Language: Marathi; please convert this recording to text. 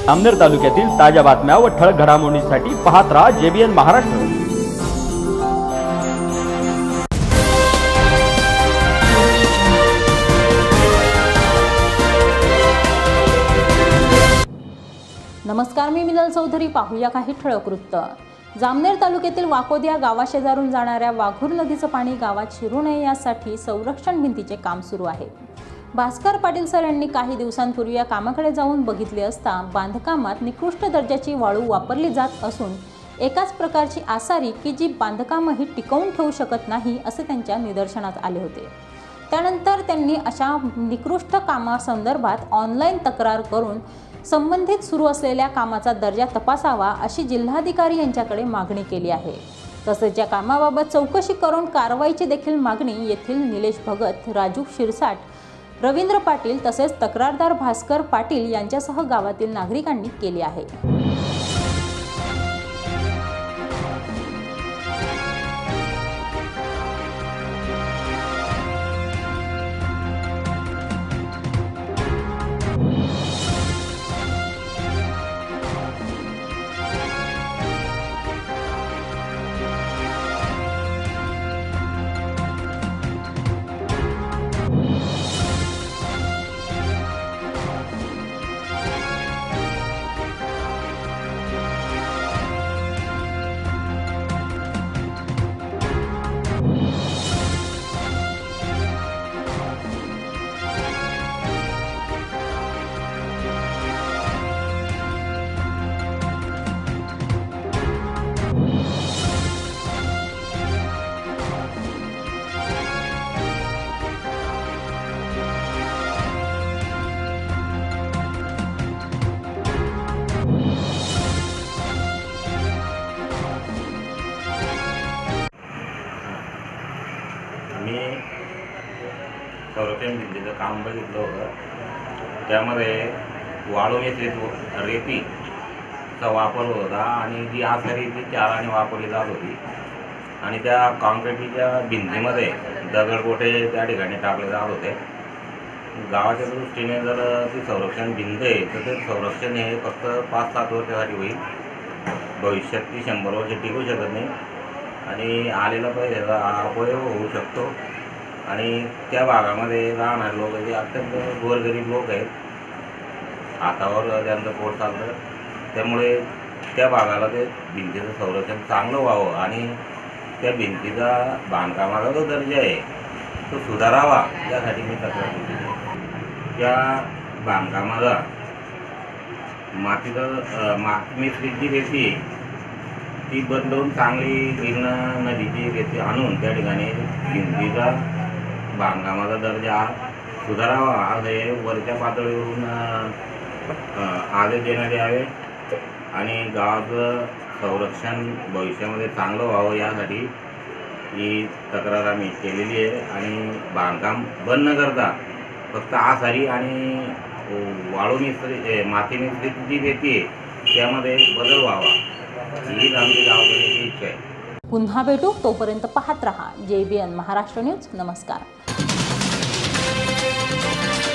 जामनेर तालुक्यातील ताज्या बातम्या व ठळक घडामोडींसाठी पाहत रहा JBN महाराष्ट्र। नमस्कार, मी मिनल चौधरी। पाहूया काही ठळक वृत्त। जामनेर तालुक्यातील वाकोदिया गावाशेजारून जाणाऱ्या वाघूर नदीचं पाणी गावात शिरू नये यासाठी संरक्षण भिंतीचे काम सुरू आहे। भास्कर पाटील सर यांनी काही दिवसांपूर्वी या कामाकडे जाऊन बघितले असता बांधकामात निकृष्ट दर्जाची वाळू वापरली जात असून एकाच प्रकारची आसारी की जी बांधकामही टिकवून ठेवू शकत नाही असे त्यांच्या निदर्शनास आले होते। त्यानंतर त्यांनी अशा निकृष्ट कामासंदर्भात ऑनलाईन तक्रार करून संबंधित सुरू असलेल्या कामाचा दर्जा तपासावा अशी जिल्हाधिकारी यांच्याकडे मागणी केली आहे। तसेच या कामाबाबत चौकशी करून कारवाईची देखील मागणी येथील निलेश भगत, राजू शिरसाट, रवींद्र पाटील तसेच तक्रारदार भास्कर पाटील यांच्यासह गावातील नागरिकांनी केली आहे। मी संरक्षण भिंतीचं काम बघितलं होतं। त्यामध्ये वाळू मिश्रित रेतीचा वापर होता आणि जी आसारी ती चाराने वापरली जात होती आणि त्या कॉन्क्रीटच्या भिंतीमध्ये दगडगोटे त्या ठिकाणी टाकले जात होते। गावाच्या दृष्टीने जर ती संरक्षण भिंत आहे तर ते संरक्षण हे फक्त 5-7 वर्षासाठी होईल। भविष्यात ती 100 वर्ष टिकू शकत नाही आणि आलेला पैशाचा अपव्यय होऊ शकतो आणि त्या भागामध्ये राहणारे लोक जे अत्यंत गोरगरीब लोक आहेत, हातावर त्यांचं पोट चालतं, त्यामुळे त्या भागाला ते भिंतीचं संरक्षण चांगलं व्हावं आणि त्या भिंतीचा बांधकामाचा जो दर्जा आहे तो सुधारावा यासाठी मी तक्रार केली। त्या बांधकामाला माती मिश्रित जी रेती ती बदलून चांगली गिरणा नदीची रेती आणून त्या ठिकाणी भिंतीचा बांधकामाचा दर्जा सुधारावा असे वरच्या पातळीवरून आदेश देण्यात यावे आणि गावाचं संरक्षण भविष्यामध्ये चांगलं व्हावं यासाठी ही तक्रार आम्ही केलेली आहे आणि बांधकाम बंद न करता फक्त आसारी आणि वाळू मिश्रित माती मिश्रित जी रेती आहे त्यामध्ये बदल व्हावा हीच आमची गावाकडे इच्छा आहे। पुन्हा भेटू, तोपर्यंत पाहत रहा JBN महाराष्ट्र न्यूज। नमस्कार।